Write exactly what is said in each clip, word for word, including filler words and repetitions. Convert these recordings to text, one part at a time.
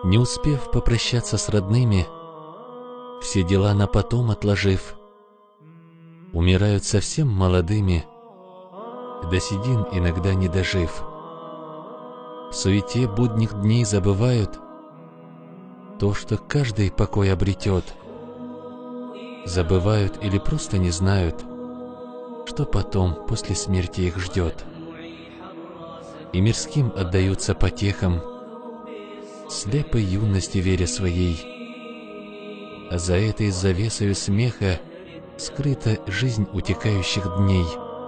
Не успев попрощаться с родными, все дела на потом отложив, умирают совсем молодыми, до седин иногда не дожив. В суете будних дней забывают то, что каждый покой обретет. Забывают или просто не знают, что потом, после смерти, их ждет. И мирским отдаются потехам, слепой юности веря своей, а за этой завесою смеха скрыта жизнь утекающих дней.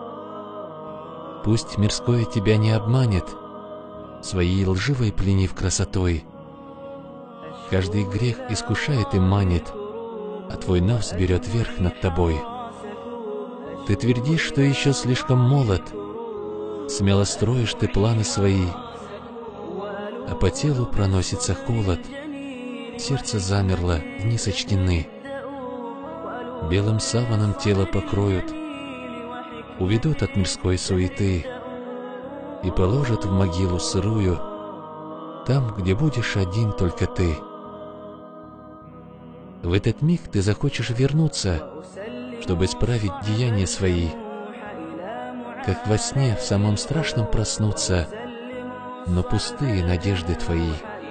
Пусть мирское тебя не обманет, своей лживой пленив красотой. Каждый грех искушает и манит, а твой нос берет верх над тобой. Ты твердишь, что еще слишком молод, смело строишь ты планы свои, а по телу проносится холод, сердце замерло, дни сочтены. Белым саваном тело покроют, уведут от мирской суеты и положат в могилу сырую, там, где будешь один только ты. В этот миг ты захочешь вернуться, чтобы исправить деяния свои, как во сне в самом страшном проснуться, но пустые надежды твои.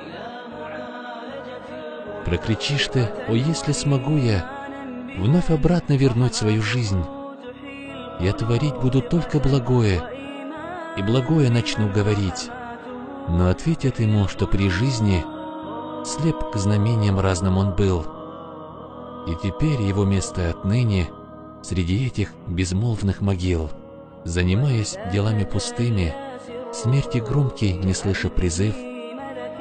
Прокричишь ты: «О, если смогу я вновь обратно вернуть свою жизнь, я творить буду только благое, и благое начну говорить». Но ответят ему, что при жизни слеп к знамениям разным он был, и теперь его место отныне среди этих безмолвных могил. Занимаясь делами пустыми, смерти громкий, не слыша призыв,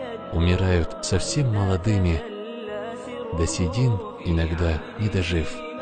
умирают совсем молодыми, до седин иногда не дожив.